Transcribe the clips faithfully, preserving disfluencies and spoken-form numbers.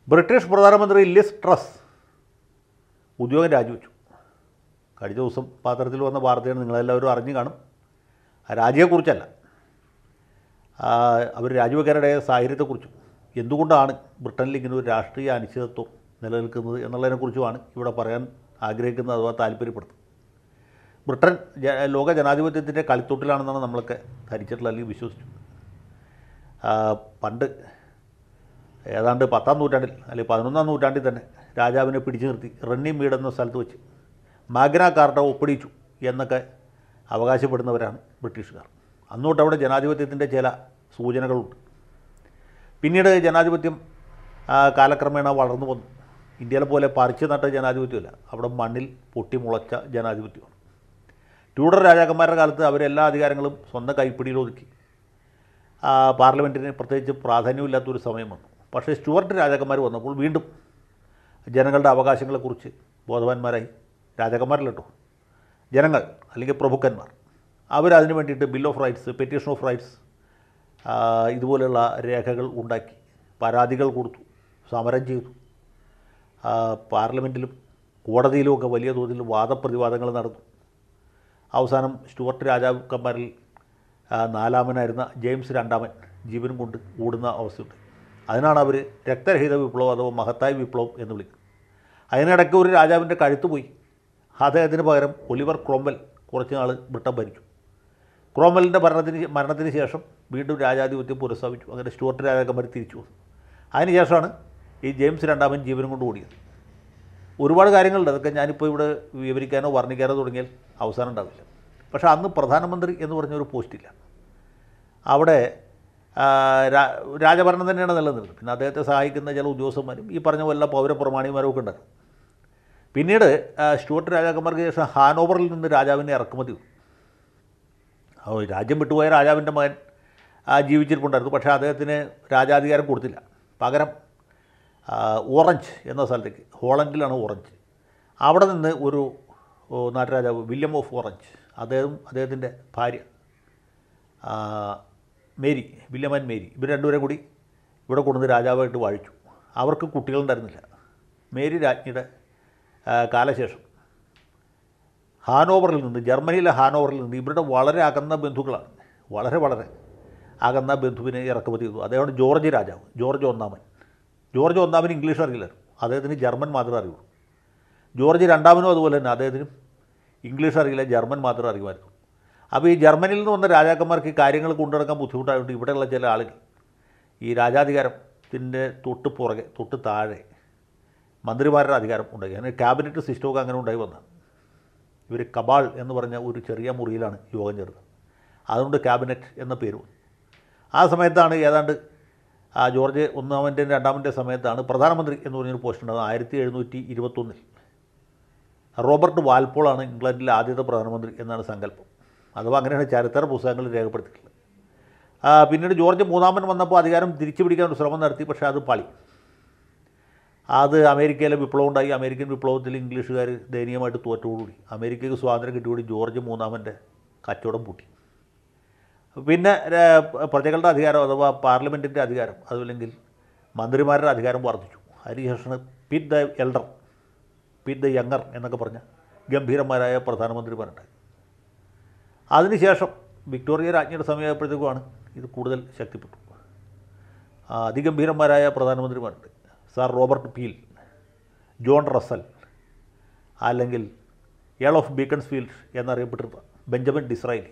British പ്രധാനമന്ത്രി Liz truss ഉദ്യോഗം രാജിവെച്ചു. കഴിഞ്ഞ ദിവസം പത്രത്തിൽ വന്ന വാർത്തയാണ്, നിങ്ങളെല്ലാവരും അറിഞ്ഞു കാണും. രാജിയെക്കുറിച്ചല്ല, അവർ രാജിവെക്കാനിടയ സാഹചര്യത്തെക്കുറിച്ചും എന്തുകൊണ്ടാണ് ബ്രിട്ടനിൽ ഇങ്ങനെ ഒരു രാഷ്ട്രീയ അനിശ്ചിതത്വം നിലനിൽക്കുന്നത് എന്നുള്ളതിനെക്കുറിച്ചുമാണ് ഇവിടെ പറയാൻ ആഗ്രഹിക്കുന്നത് അഥവാ താല്പര്യപ്പെടുന്നത്. ബ്രിട്ടൻ ലോക ജനാധിപത്യത്തിൻ്റെ കളിത്തൊട്ടിലാണെന്നാണ് നമ്മളൊക്കെ ധരിച്ചിട്ടുള്ള അല്ലെങ്കിൽ വിശ്വസിച്ചു. പണ്ട് ഏതാണ്ട് പത്താം നൂറ്റാണ്ടിൽ അല്ലെങ്കിൽ പതിനൊന്നാം നൂറ്റാണ്ടിൽ തന്നെ രാജാവിനെ പിടിച്ചു നിർത്തി റണ്ണി മീഡ് എന്ന സ്ഥലത്ത് വെച്ച് മാഗ്ന കാർട്ട ഒപ്പിടിച്ചു എന്നൊക്കെ അവകാശപ്പെടുന്നവരാണ് ബ്രിട്ടീഷുകാർ. അന്നോട്ട് അവിടെ ജനാധിപത്യത്തിൻ്റെ ചില സൂചനകളുണ്ട്. പിന്നീട് ജനാധിപത്യം കാലക്രമേണ വളർന്നു വന്നു. ഇന്ത്യയിലെ പോലെ പറിച്ചു നട്ട ജനാധിപത്യമല്ല, അവിടെ മണ്ണിൽ പൊട്ടിമുളച്ച ജനാധിപത്യമാണ്. ട്യൂഡർ രാജാക്കന്മാരുടെ കാലത്ത് അവരെല്ലാ അധികാരങ്ങളും സ്വന്തം കൈപ്പിടിയിൽ ഒതുക്കി. പാർലമെൻറ്റിന് പ്രത്യേകിച്ച് പ്രാധാന്യമില്ലാത്തൊരു സമയം വന്നു. പക്ഷേ സ്റ്റുവർട്ട് രാജാക്കന്മാർ വന്നപ്പോൾ വീണ്ടും ജനങ്ങളുടെ അവകാശങ്ങളെക്കുറിച്ച് ബോധവാന്മാരായി. രാജാക്കന്മാരല്ല കേട്ടോ, ജനങ്ങൾ അല്ലെങ്കിൽ പ്രഭുക്കന്മാർ. അവരതിന് വേണ്ടിയിട്ട് bill of rights, petition of rights ഇതുപോലെയുള്ള രേഖകൾ ഉണ്ടാക്കി, പരാതികൾ കൊടുത്തു, സമരം ചെയ്തു. പാർലമെൻറ്റിലും കോടതിയിലുമൊക്കെ വലിയ തോതിൽ വാദപ്രതിവാദങ്ങൾ നടന്നു. അവസാനം സ്റ്റുവർട്ട് രാജാക്കന്മാരിൽ നാലാമനായിരുന്ന ജെയിംസ് രണ്ടാമൻ ജീവനും കൊണ്ട് ഓടുന്ന അവസ്ഥയുണ്ട്. അതിനാണ് അവർ രക്തരഹിത വിപ്ലവം അഥവാ മഹത്തായ വിപ്ലവം എന്ന് വിളിക്കുന്നത്. അതിനിടയ്ക്ക് ഒരു രാജാവിൻ്റെ കഴുത്ത് പോയി. അദ്ദേഹത്തിന് പകരം ഒലിവർ ക്രോംവെൽ കുറച്ച് നാൾ ബ്രിട്ടൻ ഭരിച്ചു. ക്രോംവെല്ലിൻ്റെ ഭരണത്തിന് മരണത്തിന് ശേഷം വീണ്ടും രാജാധിപത്യം പുനഃസ്ഥാപിച്ചു. അങ്ങനെ സ്റ്റുവർട്ട് രാജാക്കന്മാർ തിരിച്ചു വന്നു. അതിനുശേഷമാണ് ഈ ജെയിംസ് രണ്ടാമൻ ജീവനും കൊണ്ട് ഓടിയത്. ഒരുപാട് കാര്യങ്ങളുണ്ട്, അതൊക്കെ ഞാനിപ്പോൾ ഇവിടെ വിവരിക്കാനോ വർണ്ണിക്കാനോ തുടങ്ങിയാൽ അവസാനം ഉണ്ടാവില്ല. പക്ഷേ അന്ന് പ്രധാനമന്ത്രി എന്ന് പറഞ്ഞൊരു പോസ്റ്റില്ല. അവിടെ രാജഭരണം തന്നെയാണ് നിലനിന്നത്. പിന്നെ അദ്ദേഹത്തെ സഹായിക്കുന്ന ചില ഉദ്യോഗസ്ഥന്മാരും ഈ പറഞ്ഞ പോലെ പൗരപ്രമാണിമാരും ഒക്കെ ഉണ്ടായിരുന്നു. പിന്നീട് സ്റ്റുവർട്ട് രാജാക്കന്മാർക്ക് ശേഷം ഹാനോവറിൽ നിന്ന് രാജാവിനെ ഇറക്കുമതി ചെയ്തു. രാജ്യം വിട്ടുപോയ രാജാവിൻ്റെ മകൻ ജീവിച്ചിരിപ്പുണ്ടായിരുന്നു. പക്ഷേ അദ്ദേഹത്തിന് രാജാധികാരം കൊടുത്തില്ല. പകരം ഓറഞ്ച് എന്ന സ്ഥലത്തേക്ക്, ഹോളണ്ടിലാണ് ഓറഞ്ച്, അവിടെ നിന്ന് ഒരു നാട്ടുരാജാവ് വില്യം ഓഫ് ഓറഞ്ച്, അദ്ദേഹം അദ്ദേഹത്തിൻ്റെ ഭാര്യ മേരി, വില്യം ആൻഡ് മേരി, ഇവർ രണ്ടുപേരും കൂടി ഇവിടെ കൊണ്ടുവന്ന് രാജാവായിട്ട് വാഴിച്ചു. അവർക്ക് കുട്ടികളുണ്ടായിരുന്നില്ല. മേരി രാജ്ഞിയുടെ കാലശേഷം ഹാനോവറിൽ നിന്ന്, ജർമ്മനിയിലെ ഹാനോവറിൽ നിന്ന് ഇവരുടെ വളരെ അകന്ന ബന്ധുക്കളാണ്, വളരെ വളരെ അകന്ന ബന്ധുവിനെ ഇറക്കുമതി ചെയ്തു. അദ്ദേഹമാണ് ജോർജ് രാജാവ്, ജോർജ് ഒന്നാമൻ. ജോർജ് ഒന്നാമന് ഇംഗ്ലീഷ് അറിയില്ലായിരുന്നു, അദ്ദേഹത്തിന് ജർമ്മൻ മാത്രമേ അറിയുള്ളൂ. ജോർജ് രണ്ടാമനും അതുപോലെ തന്നെ, അദ്ദേഹത്തിനും ഇംഗ്ലീഷ് അറിയില്ല, ജർമ്മൻ മാത്രമേ അറിയുമായിരുന്നു. അപ്പോൾ ഈ ജർമ്മനിയിൽ നിന്ന് വന്ന രാജാക്കന്മാർക്ക് ഈ കാര്യങ്ങൾ കൊണ്ടുനടക്കാൻ ബുദ്ധിമുട്ടായതുകൊണ്ട് ഇവിടെയുള്ള ചില ആളുകൾ ഈ രാജാധികാരത്തിൻ്റെ തൊട്ട് പുറകെ, തൊട്ട് താഴെ മന്ത്രിമാരുടെ അധികാരം ഉണ്ടായി. അങ്ങനെ ക്യാബിനറ്റ് സിസ്റ്റമൊക്കെ അങ്ങനെ ഉണ്ടായി വന്നതാണ്. ഇവർ കബാൾ എന്ന് പറഞ്ഞ ഒരു ചെറിയ മുറിയിലാണ് യോഗം ചേർന്നത്. അതുകൊണ്ട് ക്യാബിനറ്റ് എന്ന പേര് വന്നു. ആ സമയത്താണ് ഏതാണ്ട് ആ ജോർജ് ഒന്നാമൻ്റെ രണ്ടാമൻ്റെ സമയത്താണ് പ്രധാനമന്ത്രി എന്ന് പറഞ്ഞൊരു പോസ്റ്റ് ഉണ്ടാകുന്നത്. ആയിരത്തി എഴുന്നൂറ്റി ഇരുപത്തൊന്നിൽ റോബർട്ട് വാൽപോളാണ് ഇംഗ്ലണ്ടിലെ ആദ്യത്തെ പ്രധാനമന്ത്രി എന്നാണ് സങ്കല്പം. അഥവാ അങ്ങനെയാണ് ചരിത്ര പുസ്തകങ്ങളിൽ രേഖപ്പെടുത്തിയിട്ടുള്ളത്. പിന്നീട് ജോർജ് മൂന്നാമൻ വന്നപ്പോൾ അധികാരം തിരിച്ചു പിടിക്കാൻ ഒരു ശ്രമം നടത്തി, പക്ഷേ അത് പാളി. അത് അമേരിക്കയിലെ വിപ്ലവം ഉണ്ടായി. അമേരിക്കൻ വിപ്ലവത്തിൽ ഇംഗ്ലീഷുകാർ ദയനീയമായിട്ട് തോറ്റോടുകൂടി അമേരിക്കയ്ക്ക് സ്വാതന്ത്ര്യം കിട്ടിയോടി ജോർജ് മൂന്നാമൻ്റെ കച്ചവടം പൂട്ടി. പിന്നെ പ്രജകളുടെ അധികാരം അഥവാ പാർലമെൻറ്റിൻ്റെ അധികാരം, അതുമല്ലെങ്കിൽ മന്ത്രിമാരുടെ അധികാരം വർദ്ധിച്ചു. അതിനുശേഷമാണ് Pitt the elder, Pitt the younger എന്നൊക്കെ പറഞ്ഞ ഗംഭീരന്മാരായ പ്രധാനമന്ത്രിമാരുണ്ടായി. അതിനുശേഷം വിക്ടോറിയ രാജ്ഞിയുടെ സമയമായപ്പോഴത്തേക്കുമാണ് ഇത് കൂടുതൽ ശക്തിപ്പെട്ടു. അതിഗംഭീരന്മാരായ പ്രധാനമന്ത്രിമാരുണ്ട്. Sir Robert Peel, John Russell, അല്ലെങ്കിൽ ഏൾ ഓഫ് ബീക്കൺസ്ഫീൽഡ് എന്നറിയപ്പെട്ടിരുന്ന ബെഞ്ചമിൻ ഡിസ്രായലി,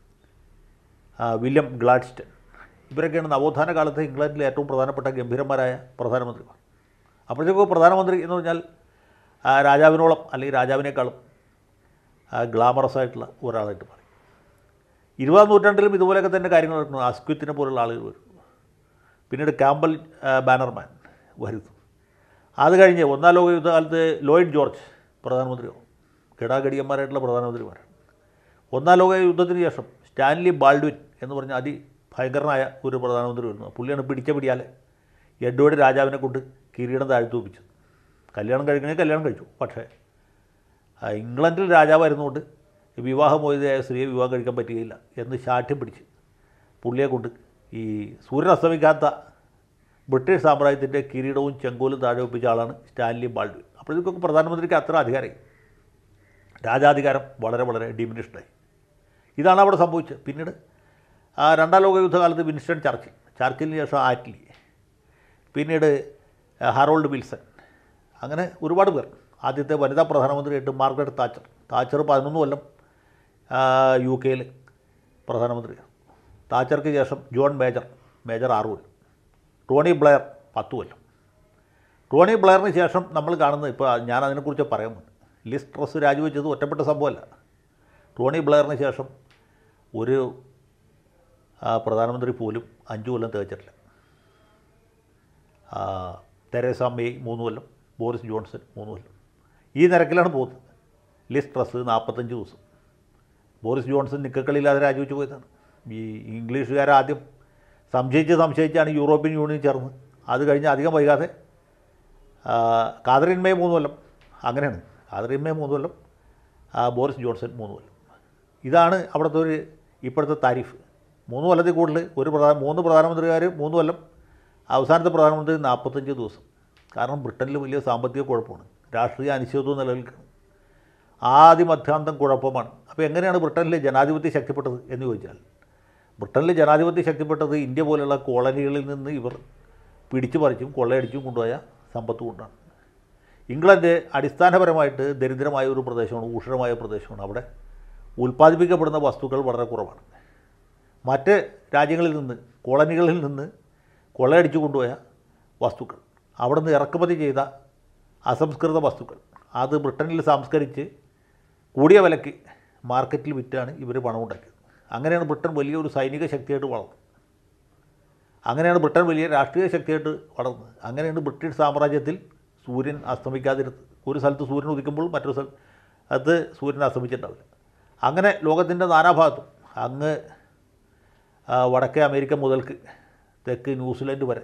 വില്യം ഗ്ലാഡ്സ്റ്റൺ, ഇവരൊക്കെയാണ് നവോത്ഥാന കാലത്ത് ഇംഗ്ലണ്ടിലെ ഏറ്റവും പ്രധാനപ്പെട്ട ഗംഭീരന്മാരായ പ്രധാനമന്ത്രിമാർ. അപ്പോഴത്തേക്കും പ്രധാനമന്ത്രി എന്ന് പറഞ്ഞാൽ രാജാവിനോളം അല്ലെങ്കിൽ രാജാവിനേക്കാളും ഗ്ലാമറസ് ആയിട്ടുള്ള ഒരാളായിട്ട് മാറി. ഇരുപതാം നൂറ്റാണ്ടിലും ഇതുപോലെയൊക്കെ തന്നെ കാര്യങ്ങൾ നടക്കുന്നു. അസ്ക്വിത്തിനെ പോലുള്ള ആളുകൾ വരും. പിന്നീട് ക്യാമ്പൽ ബാനർമാൻ വരുന്നു. അത് കഴിഞ്ഞ് ഒന്നാം ലോക യുദ്ധകാലത്ത് ലോയിഡ് ജോർജ് പ്രധാനമന്ത്രിയാവും. കിടാഗടിയന്മാരായിട്ടുള്ള പ്രധാനമന്ത്രിമാരാണ്. ഒന്നാം ലോക യുദ്ധത്തിന് ശേഷം സ്റ്റാൻലി ബാൾഡ്വിൻ എന്ന് പറഞ്ഞ അതിഭയങ്കരനായ ഒരു പ്രധാനമന്ത്രി വരുന്നു. പുള്ളിയാണ് പിടിച്ച പിടിയാലെ എഡ്വേർഡ് രാജാവിനെ കൊണ്ട് കിരീടം താഴ്ത്തു വെപ്പിച്ചത്. കല്യാണം കഴിക്കണേ കല്യാണം കഴിച്ചു. പക്ഷേ ഇംഗ്ലണ്ടിൽ രാജാവായിരുന്നുകൊണ്ട് വിവാഹമോചിതയായ സ്ത്രീയെ വിവാഹം കഴിക്കാൻ പറ്റുകയില്ല എന്ന് ശാഠ്യം പിടിച്ച് പുള്ളിയെ കൊണ്ട് ഈ സൂര്യൻ അസ്തമിക്കാത്ത ബ്രിട്ടീഷ് സാമ്രാജ്യത്തിൻ്റെ കിരീടവും ചെങ്കോലും താഴെ ഒപ്പിച്ച ആളാണ് സ്റ്റാൻലി ബാൾഡ്വിൻ. അപ്പോഴേക്കൊക്കെ പ്രധാനമന്ത്രിക്ക് അത്ര അധികാരമായി, രാജാധികാരം വളരെ വളരെ ഡിമിനിഷ്ഡായി. ഇതാണ് അവിടെ സംഭവിച്ചത്. പിന്നീട് രണ്ടാം ലോക യുദ്ധകാലത്ത് വിൻസ്റ്റൺ ചർച്ചിൽ, ചർച്ചിലിന് ശേഷം ആറ്റ്ലി, പിന്നീട് ഹാറോൾഡ് വിൽസൺ, അങ്ങനെ ഒരുപാട് പേർ. ആദ്യത്തെ വനിതാ പ്രധാനമന്ത്രിയായിട്ട് മാർഗരറ്റ് താച്ചർ, താച്ചർ പതിനൊന്ന് കൊല്ലം യു കെയിൽ പ്രധാനമന്ത്രിയാണ്. താച്ചർക്ക് ശേഷം ജോൺ മേജർ, മേജർ ആറ് കൊല്ലം. ടോണി ബ്ലെയർ പത്ത് കൊല്ലം. ടോണി ബ്ലെയറിന് ശേഷം നമ്മൾ കാണുന്നത്, ഇപ്പോൾ ഞാൻ അതിനെക്കുറിച്ച് പറയാൻ വന്നു, ലിസ് ട്രസ് രാജിവെച്ചത് ഒറ്റപ്പെട്ട സംഭവമല്ല. ടോണി ബ്ലെയറിന് ശേഷം ഒരു പ്രധാനമന്ത്രി പോലും അഞ്ച് കൊല്ലം തികച്ചിട്ടില്ല. തെരേസ മെയ് മൂന്ന് കൊല്ലം, ബോറിസ് ജോൺസൺ മൂന്ന് കൊല്ലം. ഈ നിരക്കിലാണ് പോകുന്നത്. ലിസ് ട്രസ് നാൽപ്പത്തഞ്ച് ദിവസം. ബോറിസ് ജോൺസൺ നിക്കക്കളില്ലാതെ രാജിവെച്ച് പോയതാണ്. ഈ ഇംഗ്ലീഷുകാർ ആദ്യം സംശയിച്ച് സംശയിച്ചാണ് യൂറോപ്യൻ യൂണിയൻ ചേർന്ന്. അത് കഴിഞ്ഞ് അധികം വൈകാതെ കാതറിൻ മെയ് മൂന്ന് കൊല്ലം, അങ്ങനെയാണ്. കാതറിൻ മെയ് മൂന്ന് കൊല്ലം, ബോറിസ് ജോൺസൺ മൂന്ന് കൊല്ലം. ഇതാണ് അവിടുത്തെ ഒരു ഇപ്പോഴത്തെ താരിഫ്. മൂന്ന് കൊല്ലത്തിൽ കൂടുതൽ ഒരു പ്രധാന മൂന്ന് പ്രധാനമന്ത്രിമാർ മൂന്ന് കൊല്ലം, അവസാനത്തെ പ്രധാനമന്ത്രി നാൽപ്പത്തഞ്ച് ദിവസം. കാരണം ബ്രിട്ടനിൽ വലിയ സാമ്പത്തിക കുഴപ്പമാണ്, രാഷ്ട്രീയ അനിശ്ചിതത്വം നിലനിൽക്കുന്നത്, ആദിമധ്യാന്തം കുഴപ്പമാണ്. അപ്പോൾ എങ്ങനെയാണ് ബ്രിട്ടനിൽ ജനാധിപത്യം ശക്തിപ്പെട്ടത് എന്ന് ചോദിച്ചാൽ, ബ്രിട്ടനിൽ ജനാധിപത്യം ശക്തിപ്പെട്ടത് ഇന്ത്യ പോലെയുള്ള കോളനികളിൽ നിന്ന് ഇവർ പിടിച്ചു പറിച്ചും കൊള്ളയടിച്ചും കൊണ്ടുപോയ സമ്പത്ത് കൊണ്ടാണ്. ഇംഗ്ലണ്ട് അടിസ്ഥാനപരമായിട്ട് ദരിദ്രമായ ഒരു പ്രദേശമാണ്, ഊഷ്മളമായ പ്രദേശമാണ്. അവിടെ ഉൽപ്പാദിപ്പിക്കപ്പെടുന്ന വസ്തുക്കൾ വളരെ കുറവാണ്. മറ്റ് രാജ്യങ്ങളിൽ നിന്ന്, കോളനികളിൽ നിന്ന് കൊള്ളയടിച്ചു കൊണ്ടുപോയ വസ്തുക്കൾ, അവിടെ നിന്ന് ഇറക്കുമതി ചെയ്ത അസംസ്കൃത വസ്തുക്കൾ, അത് ബ്രിട്ടനിൽ സംസ്കരിച്ച് കൂടിയ വിലയ്ക്ക് മാർക്കറ്റിൽ വിറ്റാണ് ഇവർ പണമുണ്ടാക്കിയത്. അങ്ങനെയാണ് ബ്രിട്ടൻ വലിയൊരു സൈനിക ശക്തിയായിട്ട് വളർന്നത്. അങ്ങനെയാണ് ബ്രിട്ടൻ വലിയ രാഷ്ട്രീയ ശക്തിയായിട്ട് വളർന്നത്. അങ്ങനെയാണ് ബ്രിട്ടീഷ് സാമ്രാജ്യത്തിൽ സൂര്യൻ അസ്തമിക്കാതിരുന്നത്. ഒരു സ്ഥലത്ത് സൂര്യൻ ഉദിക്കുമ്പോൾ മറ്റൊരു സ്ഥലത്ത് സൂര്യൻ അസ്തമിച്ചിട്ടുണ്ടാവില്ല. അങ്ങനെ ലോകത്തിൻ്റെ നാനാഭാഗത്തും, അങ്ങ് വടക്കേ അമേരിക്ക മുതൽക്ക് തെക്ക് ന്യൂസിലൻഡ് വരെ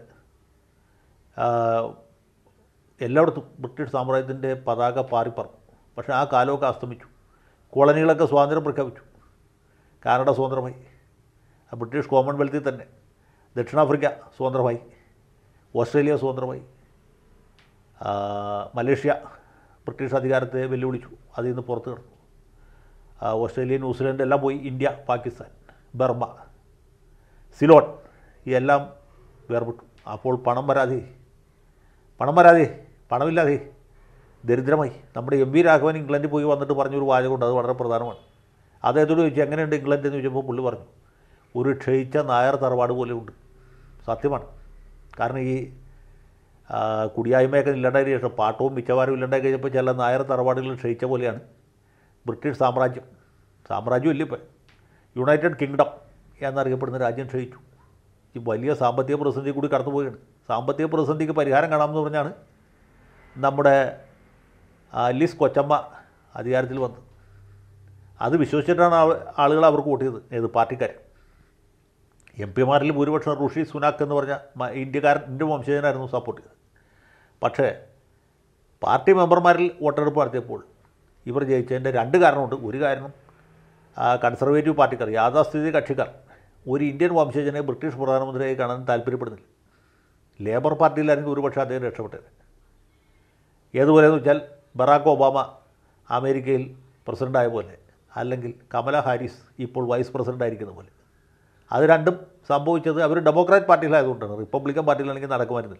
എല്ലായിടത്തും ബ്രിട്ടീഷ് സാമ്രാജ്യത്തിൻ്റെ പതാക പാറിപ്പറന്നു. പക്ഷേ ആ കാലമൊക്കെ അസ്തമിച്ചു. കോളനികളൊക്കെ സ്വാതന്ത്ര്യം പ്രഖ്യാപിച്ചു. കാനഡ സ്വതന്ത്രമായി, ബ്രിട്ടീഷ് കോമൺവെൽത്തിൽ തന്നെ ദക്ഷിണാഫ്രിക്ക സ്വതന്ത്രമായി, ഓസ്ട്രേലിയ സ്വതന്ത്രമായി, മലേഷ്യ ബ്രിട്ടീഷ് അധികാരത്തെ വെല്ലുവിളിച്ചു, അതിൽ നിന്ന് പുറത്ത് കിടന്നു. ഓസ്ട്രേലിയ, ന്യൂസിലൻഡ് എല്ലാം പോയി. ഇന്ത്യ, പാകിസ്ഥാൻ, ബർമ്മ, സിലോൺ എല്ലാം വേർപെട്ടു. അപ്പോൾ പണം വരാതെ പണം വരാതെ പണമില്ലാതെ ദരിദ്രമായി. നമ്മുടെ എം വി രാഘവൻ ഇംഗ്ലണ്ടിൽ പോയി വന്നിട്ട് പറഞ്ഞൊരു വാചകമുണ്ട്, അത് വളരെ പ്രധാനമാണ്. അദ്ദേഹത്തോട് ചോദിച്ചു എങ്ങനെയുണ്ട് ഇംഗ്ലണ്ട് എന്ന് ചോദിച്ചപ്പോൾ പുള്ളി പറഞ്ഞു, ഒരു ക്ഷയിച്ച നായർ തറവാട് പോലെ ഉണ്ട്. സത്യമാണ്. കാരണം ഈ കുടിയായ്മയൊക്കെ ഇല്ലാണ്ടായി ശേഷം, പാട്ടവും മിച്ചവാരും ഇല്ലാണ്ടായി കഴിഞ്ഞപ്പോൾ ചില നായർ തറവാടുകൾ ക്ഷയിച്ച പോലെയാണ് ബ്രിട്ടീഷ് സാമ്രാജ്യം. സാമ്രാജ്യം ഇല്ല, ഇപ്പം യുണൈറ്റഡ് കിങ്ഡം എന്നറിയപ്പെടുന്ന രാജ്യം ക്ഷയിച്ചു. ഈ വലിയ സാമ്പത്തിക പ്രതിസന്ധി കൂടി കടന്നുപോവുകയാണ്. സാമ്പത്തിക പ്രതിസന്ധിക്ക് പരിഹാരം കാണാമെന്ന് പറഞ്ഞാണ് നമ്മുടെ ലിസ് കൊച്ചമ്മ അധികാരത്തിൽ വന്നത്. അത് വിശ്വസിച്ചിട്ടാണ് ആളുകൾ അവർക്ക് വോട്ട് ചെയ്തത്. ഏത് പാർട്ടിക്കാർ? എം പിമാരിൽ ഭൂരിപക്ഷം ഋഷി സുനാക്ക് എന്ന് പറഞ്ഞ ഇന്ത്യക്കാരൻ, ഇന്ത്യൻ വംശജനായിരുന്നു സപ്പോർട്ട് ചെയ്തത്. പക്ഷേ പാർട്ടി മെമ്പർമാരിൽ വോട്ടെടുപ്പ് നടത്തിയപ്പോൾ ഇവർ ജയിച്ചതിൻ്റെ രണ്ട് കാരണമുണ്ട്. ഒരു കാരണം കൺസർവേറ്റീവ് പാർട്ടിക്കാർ, യാഥാസ്ഥിതിക കക്ഷിക്കാർ ഒരു ഇന്ത്യൻ വംശജനെ ബ്രിട്ടീഷ് പ്രധാനമന്ത്രിയായി കാണാൻ താല്പര്യപ്പെടുന്നില്ല. ലേബർ പാർട്ടിയിലാണെങ്കിൽ ഒരുപക്ഷെ അദ്ദേഹം രക്ഷപ്പെട്ടത്. ഏതുപോലെയെന്ന് വെച്ചാൽ ബറാക്ക് ഒബാമ അമേരിക്കയിൽ പ്രസിഡൻ്റായ പോലെ, അല്ലെങ്കിൽ കമല ഹാരിസ് ഇപ്പോൾ വൈസ് പ്രസിഡൻ്റായിരിക്കുന്ന പോലെ. അത് രണ്ടും സംഭവിച്ചത് അവർ ഡെമോക്രാറ്റ് പാർട്ടിയിലായതുകൊണ്ടാണ്. റിപ്പബ്ലിക്കൻ പാർട്ടിയിലാണെങ്കിൽ നടക്കുമായിരുന്നില്ല.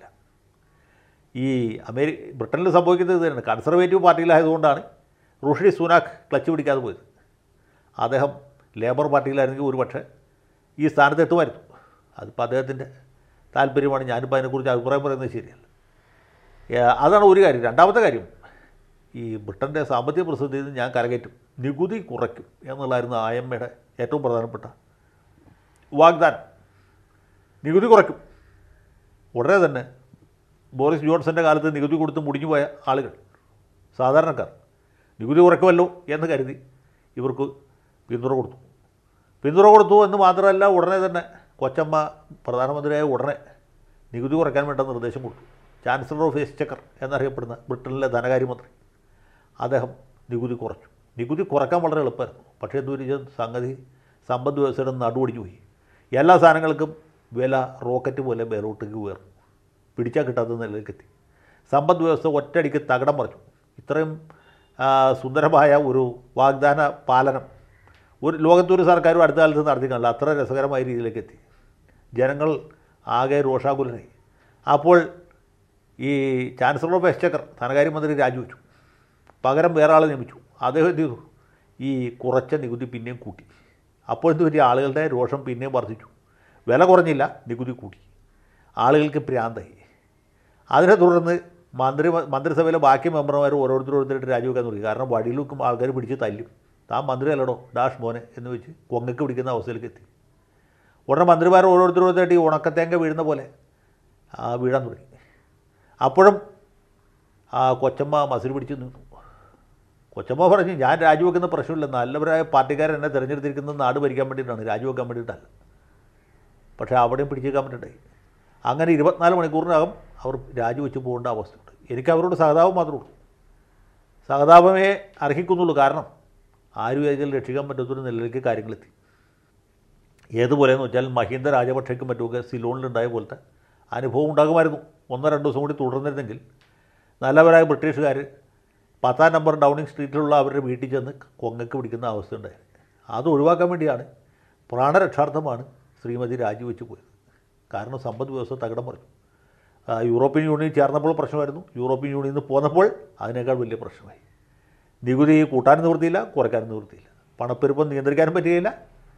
ഈ അമേരി ബ്രിട്ടനിൽ സംഭവിക്കുന്നത് ഇത് തന്നെയാണ്. കൺസർവേറ്റീവ് പാർട്ടിയിലായതുകൊണ്ടാണ് ഋഷി സുനാക്ക് ക്ലച്ച് പിടിക്കാതെ പോയത്. അദ്ദേഹം ലേബർ പാർട്ടിയിലായിരുന്നെങ്കിൽ ഒരുപക്ഷെ ഈ സ്ഥാനത്ത് എത്തുമായിരുന്നു. അതിപ്പോൾ അദ്ദേഹത്തിൻ്റെ താല്പര്യമാണ്. ഞാനിപ്പോൾ അതിനെക്കുറിച്ച് അഭിപ്രായം പറയുന്നത് ശരിയല്ല. അതാണ് ഒരു കാര്യം. രണ്ടാമത്തെ കാര്യം, ഈ ബ്രിട്ടൻ്റെ സാമ്പത്തിക പ്രതിസന്ധിയിൽ നിന്ന് ഞാൻ കരകയറ്റും, നികുതി കുറയ്ക്കും എന്നുള്ളതായിരുന്നു ഐ എം എയുടെ ഏറ്റവും പ്രധാനപ്പെട്ട വാഗ്ദാനം. നികുതി കുറയ്ക്കും. ഉടനെ തന്നെ ബോറിസ് ജോൺസൻ്റെ കാലത്ത് നികുതി കൊടുത്ത് മുടിഞ്ഞു പോയ ആളുകൾ, സാധാരണക്കാർ, നികുതി കുറയ്ക്കുമല്ലോ എന്ന് കരുതി ഇവർക്ക് പിന്തുണ കൊടുത്തു. പിന്തുണ കൊടുത്തു എന്ന് മാത്രമല്ല, ഉടനെ തന്നെ കൊച്ചമ്മ പ്രധാനമന്ത്രിയായ ഉടനെ നികുതി കുറയ്ക്കാൻ വേണ്ട നിർദ്ദേശം കൊടുത്തു. ചാൻസലർ ഓഫ് എക്സ്ചക്കർ എന്നറിയപ്പെടുന്ന ബ്രിട്ടനിലെ ധനകാര്യമന്ത്രി, അദ്ദേഹം നികുതി കുറച്ചു. നികുതി കുറയ്ക്കാൻ വളരെ എളുപ്പമായിരുന്നു. പക്ഷേ എന്തൊരു സംഗതി, സമ്പദ് വ്യവസ്ഥയുടെ നടുവടിഞ്ഞു പോയി. എല്ലാ സാധനങ്ങൾക്കും വില റോക്കറ്റ് പോലെ മേലോട്ടേക്ക് ഉയർന്നു. പിടിച്ചാൽ കിട്ടാത്ത നിലയിലേക്ക് എത്തി. സമ്പദ് വ്യവസ്ഥ ഒറ്റയടിക്ക് തകിടം മറിച്ചു. ഇത്രയും സുന്ദരമായ ഒരു വാഗ്ദാന പാലനം ഒരു ലോകത്തൊരു സർക്കാരും അടുത്ത കാലത്ത് നടത്തി കാണില്ല. അത്ര രസകരമായ രീതിയിലേക്ക് എത്തി. ജനങ്ങൾ ആകെ രോഷാകുലരായി. അപ്പോൾ ഈ ചാൻസലർ ഓഫ് എക്സ്ചക്കർ ധനകാര്യമന്ത്രി രാജിവെച്ചു. പകരം വേറെ ആളെ നിയമിച്ചു. അദ്ദേഹം എന്ത് ചെയ്തു? ഈ കുറച്ച നികുതി പിന്നെയും കൂട്ടി. അപ്പോൾ എന്ത് പറ്റി? ആളുകളുടെ രോഷം പിന്നെയും വർദ്ധിച്ചു. വില കുറഞ്ഞില്ല, നികുതി കൂട്ടി. ആളുകൾക്ക് ഭ്രാന്തായി. അതിനെ തുടർന്ന് മന്ത്രി മന്ത്രിസഭയിലെ ബാക്കി മെമ്പർമാർ ഓരോരുത്തരും ഓരോരുത്തരായിട്ട് രാജിവെക്കാൻ തുടങ്ങി. കാരണം വടിയിലും ആൾക്കാർ പിടിച്ച് തല്ലും. താൻ മന്ത്രി അല്ലടോ ഡാഷ് മോനെ എന്ന് വെച്ച് കൊങ്ങക്ക് പിടിക്കുന്ന അവസ്ഥയിലേക്ക് എത്തി. ഉടനെ മന്ത്രിമാർ ഓരോരുത്തരും ഓരോരുത്തരായിട്ട് ഈ ഉണക്കത്തേങ്ക വീഴുന്ന പോലെ വീഴാൻ തുടങ്ങി. അപ്പോഴും ആ കൊച്ചമ്മ മസിൽ പിടിച്ച് നിന്നു. കൊച്ചമ്മ പറഞ്ഞു, ഞാൻ രാജിവെക്കുന്ന പ്രശ്നമില്ല, നല്ലവരായ പാർട്ടിക്കാരൻ എന്നെ തിരഞ്ഞെടുത്തിരിക്കുന്നത് നാട് ഭരിക്കാൻ വേണ്ടിയിട്ടാണ്, രാജിവെക്കാൻ വേണ്ടിയിട്ടല്ല. പക്ഷേ അവിടെയും പിടിച്ചേക്കാൻ വേണ്ടിയിട്ടായി. അങ്ങനെ ഇരുപത്തിനാല് മണിക്കൂറിനകം അവർ രാജിവെച്ച് പോകേണ്ട അവസ്ഥയുണ്ട്. എനിക്ക് അവരോട് സഹതാപം മാത്രമേ ഉള്ളൂ. സഹതാപമേ അർഹിക്കുന്നുള്ളൂ. കാരണം ആരും ഏതിൽ രക്ഷിക്കാൻ പറ്റാത്തൊരു നിലയിലേക്ക് കാര്യങ്ങളെത്തി. ഏതുപോലെയെന്ന് വെച്ചാൽ മഹീന്ദ രാജപക്ഷയ്ക്കും മറ്റുമൊക്കെ സിലോണിലുണ്ടായ പോലത്തെ അനുഭവം ഉണ്ടാകുമായിരുന്നു. ഒന്നോ രണ്ടു ദിവസം കൂടി തുടർന്നിരുന്നെങ്കിൽ നല്ലവരായ ബ്രിട്ടീഷുകാർ പത്താം നമ്പർ ഡൗണിങ് സ്ട്രീറ്റിലുള്ള അവരുടെ വീട്ടിൽ ചെന്ന് കൊങ്ങക്ക് പിടിക്കുന്ന അവസ്ഥ ഉണ്ടായിരുന്നു. അത് ഒഴിവാക്കാൻ വേണ്ടിയാണ്, പ്രാണരക്ഷാർത്ഥമാണ് ശ്രീമതി രാജിവെച്ച് പോയത്. കാരണം സമ്പദ് വ്യവസ്ഥ തകിടം മറിഞ്ഞു. യൂറോപ്യൻ യൂണിയൻ ചേർന്നപ്പോൾ പ്രശ്നമായിരുന്നു. യൂറോപ്യൻ യൂണിയനിൽ നിന്ന് പോന്നപ്പോൾ അതിനേക്കാൾ വലിയ പ്രശ്നമായി. നികുതി കൂട്ടാനും നിവൃത്തിയില്ല, കുറയ്ക്കാനും നിവൃത്തിയില്ല. പണപ്പെരുപ്പം നിയന്ത്രിക്കാനും പറ്റുകയില്ല,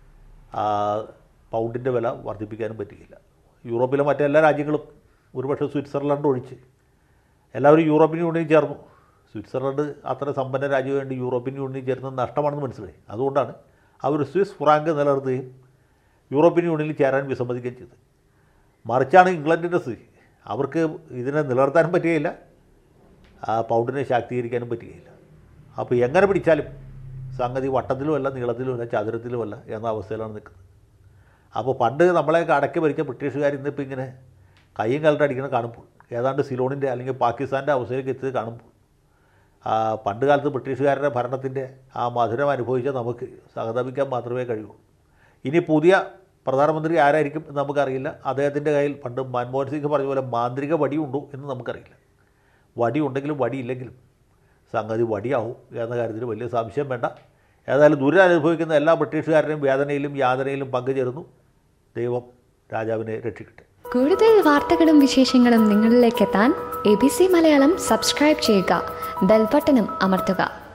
പൗണ്ടിൻ്റെ വില വർദ്ധിപ്പിക്കാനും പറ്റുകയില്ല. യൂറോപ്പിലെ മറ്റെല്ലാ രാജ്യങ്ങളും ഒരുപക്ഷെ സ്വിറ്റ്സർലൻഡ് ഒഴിച്ച് എല്ലാവരും യൂറോപ്യൻ യൂണിയനിൽ ചേർന്നു. സ്വിറ്റ്സർലൻഡ് അത്ര സമ്പന്ന രാജ്യം വേണ്ടി യൂറോപ്യൻ യൂണിയനിൽ ചേരുന്നത് നഷ്ടമാണെന്ന് മനസ്സിലായി. അതുകൊണ്ടാണ് അവർ സ്വിസ് ഫ്രാങ്ക് നിലനിർത്തുകയും യൂറോപ്യൻ യൂണിയനിൽ ചേരാൻ വിസമ്മതിക്കുകയും ചെയ്തത്. മറിച്ചാണ് ഇംഗ്ലണ്ടിൻ്റെ സ്ഥിതി. അവർക്ക് ഇതിനെ നിലനിർത്താനും പറ്റുകയില്ല, പൗണ്ടിനെ ശാക്തീകരിക്കാനും പറ്റുകയില്ല. അപ്പോൾ എങ്ങനെ പിടിച്ചാലും സംഗതി വട്ടത്തിലുമല്ല, നീളത്തിലുമല്ല, ചതുരത്തിലുമല്ല എന്ന അവസ്ഥയിലാണ് നിൽക്കുന്നത്. അപ്പോൾ പണ്ട് നമ്മളെയൊക്കെ അടക്കി ഭരിച്ച ബ്രിട്ടീഷുകാർ ഇന്നിപ്പോൾ ഇങ്ങനെ കയ്യും കാലിട്ട് അടിക്കണം കാണുമ്പോൾ, ഏതാണ്ട് സിലോണിൻ്റെ അല്ലെങ്കിൽ പാകിസ്ഥാൻ്റെ അവസ്ഥയിലേക്ക് എത്തിയത് കാണുമ്പോൾ, പണ്ട് കാലത്ത് ബ്രിട്ടീഷുകാരുടെ ഭരണത്തിൻ്റെ ആ മധുരം അനുഭവിച്ചാൽ നമുക്ക് സഹതപിക്കാൻ മാത്രമേ കഴിയൂ. ഇനി പുതിയ പ്രധാനമന്ത്രി ആരായിരിക്കും എന്ന് നമുക്കറിയില്ല. അദ്ദേഹത്തിൻ്റെ കയ്യിൽ പണ്ട് മൻമോഹൻ സിംഗ് പറഞ്ഞ പോലെ മാന്ത്രിക വടിയുണ്ടോ എന്ന് നമുക്കറിയില്ല. വടി ഉണ്ടെങ്കിലും വടിയില്ലെങ്കിലും സംഗതി വടിയാവും എന്ന കാര്യത്തിൽ വലിയ സംശയം വേണ്ട. ഏതായാലും ദുരിതം അനുഭവിക്കുന്ന എല്ലാ ബ്രിട്ടീഷുകാരുടെയും വേദനയിലും യാതനയിലും പങ്കുചേർന്നു. ദൈവം രാജാവിനെ രക്ഷിക്കട്ടെ. കൂടുതൽ വാർത്തകളും വിശേഷങ്ങളും നിങ്ങളിലേക്ക് എത്താൻ A B C Malayalam subscribe ചെയ്യുക, ബെൽബട്ടനും അമർത്തുക.